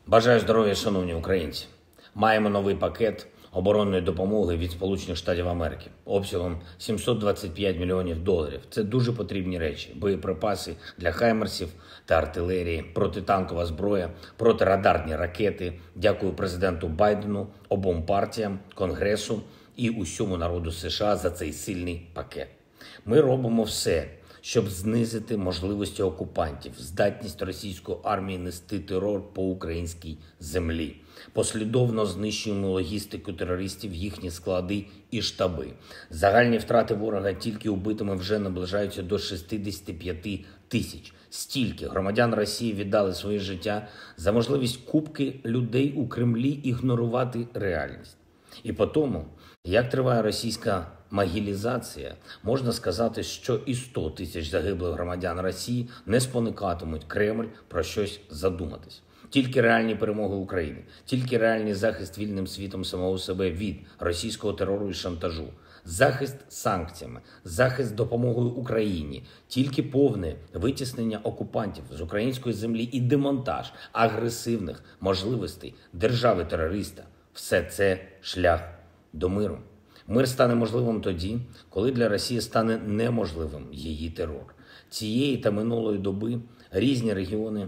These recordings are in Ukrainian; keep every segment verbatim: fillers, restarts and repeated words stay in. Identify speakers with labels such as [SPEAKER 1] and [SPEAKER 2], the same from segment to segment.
[SPEAKER 1] Бажаю здоров'я, шановні українці. Маємо новий пакет оборонної допомоги від Сполучених Штатів Америки обсягом сімсот двадцять п'ять мільйонів доларів. Це дуже потрібні речі: боєприпаси для хаймерсів та артилерії, протитанкова зброя, протирадарні ракети. Дякую президенту Байдену, обом партіям, Конгресу і усьому народу США за цей сильний пакет. Ми робимо все, щоб знизити можливості окупантів, здатність російської армії нести терор по українській землі. Послідовно знищуємо логістику терористів, їхні склади і штаби. Загальні втрати ворога тільки убитими вже наближаються до шістдесят п'ять тисяч. Стільки громадян Росії віддали своє життя за можливість купки людей у Кремлі ігнорувати реальність. І по тому, як триває російська могилізація, можна сказати, що і сто тисяч загиблих громадян Росії не спонукатимуть Кремль про щось задуматись. Тільки реальні перемоги України, тільки реальний захист вільним світом самого себе від російського терору і шантажу, захист санкціями, захист допомогою Україні, тільки повне витіснення окупантів з української землі і демонтаж агресивних можливостей держави-терориста – все це шлях до миру. Мир стане можливим тоді, коли для Росії стане неможливим її терор. Цієї та минулої доби різні регіони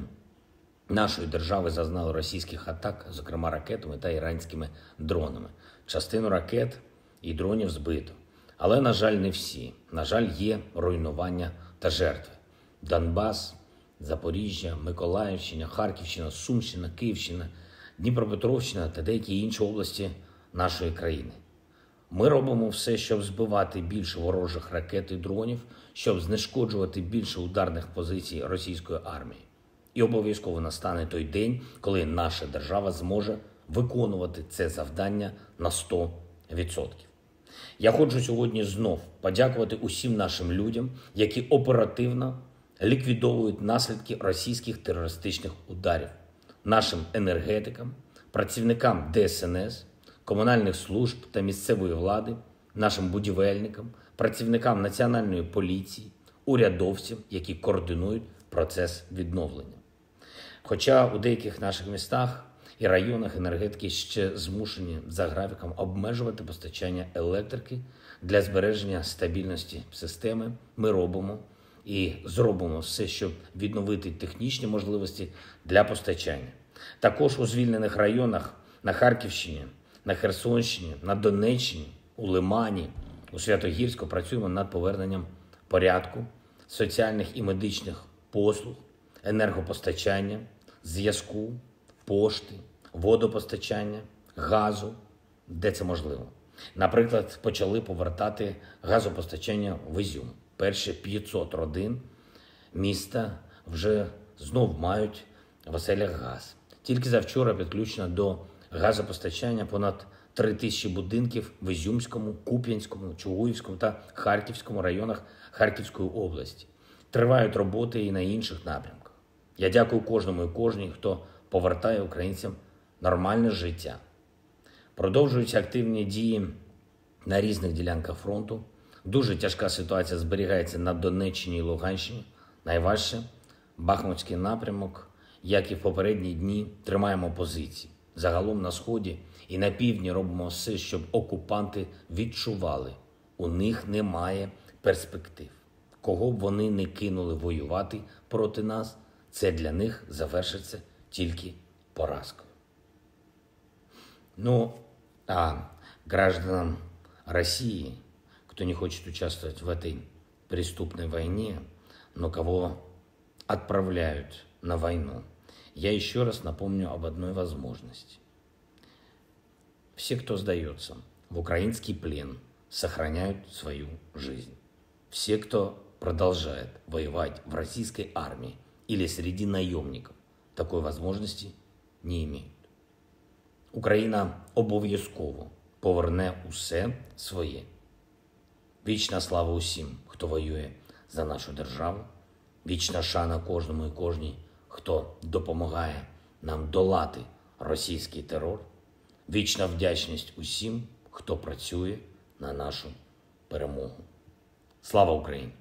[SPEAKER 1] нашої держави зазнали російських атак, зокрема ракетами та іранськими дронами. Частину ракет і дронів збито. Але, на жаль, не всі. На жаль, є руйнування та жертви. Донбас, Запоріжжя, Миколаївщина, Харківщина, Сумщина, Київщина, Дніпропетровщина та деякі інші області нашої країни. Ми робимо все, щоб збивати більше ворожих ракет і дронів, щоб знешкоджувати більше ударних позицій російської армії. І обов'язково настане той день, коли наша держава зможе виконувати це завдання на сто відсотків. Я хочу сьогодні знов подякувати усім нашим людям, які оперативно ліквідовують наслідки російських терористичних ударів, нашим енергетикам, працівникам Де Ес Ен Ес, комунальних служб та місцевої влади, нашим будівельникам, працівникам Національної поліції, урядовцям, які координують процес відновлення. Хоча у деяких наших містах і районах енергетики ще змушені за графіком обмежувати постачання електрики для збереження стабільності системи, ми робимо і зробимо все, щоб відновити технічні можливості для постачання. Також у звільнених районах на Харківщині, на Херсонщині, на Донеччині, у Лимані, у Святогірську працюємо над поверненням порядку, соціальних і медичних послуг, енергопостачання, зв'язку, пошти, водопостачання, газу, де це можливо. Наприклад, почали повертати газопостачання в Ізюм. Перші п'ятсот родин міста вже знов мають в оселях газ. Тільки завчора підключено до газопостачання понад три тисячі будинків в Ізюмському, Куп'янському, Чугуївському та Харківському районах Харківської області. Тривають роботи і на інших напрямках. Я дякую кожному і кожній, хто повертає українцям нормальне життя. Продовжуються активні дії на різних ділянках фронту. Дуже тяжка ситуація зберігається на Донеччині і Луганщині. Найважче – Бахмутський напрямок, як і в попередні дні, тримаємо позиції. Загалом на Сході і на Півдні робимо все, щоб окупанти відчували, у них немає перспектив. Кого б вони не кинули воювати проти нас, це для них завершиться тільки поразкою. Ну, а гражданам России, кто не хочет участвовать в этой преступной войне, но кого отправляют на войну, я еще раз напомню об одной возможности. Все, кто сдается в украинский плен, сохраняют свою жизнь. Все, кто продолжает воевать в российской армии или среди наемников, такой возможности не имеют. Україна обов'язково поверне усе своє. Вічна слава усім, хто воює за нашу державу. Вічна шана кожному і кожній, хто допомагає нам долати російський терор. Вічна вдячність усім, хто працює на нашу перемогу. Слава Україні!